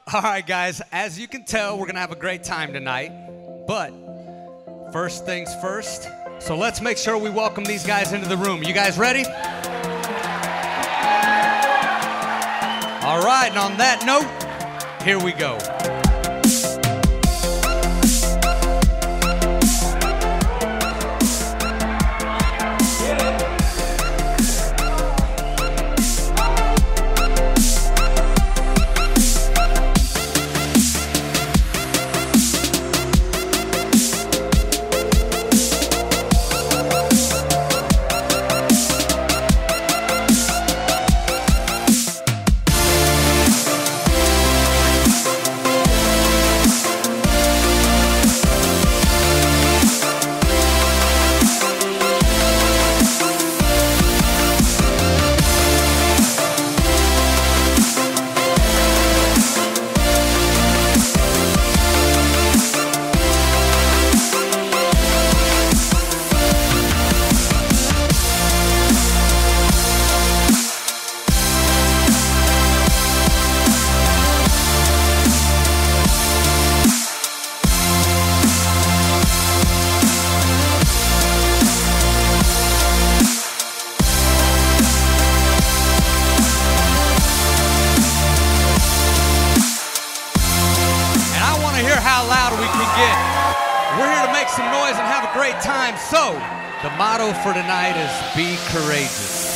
All right, guys, as you can tell, we're going to have a great time tonight. But first things first, so let's make sure we welcome these guys into the room. You guys ready? All right, and on that note, here we go. How loud we can get. We're here to make some noise and have a great time. So, the motto for tonight is be courageous.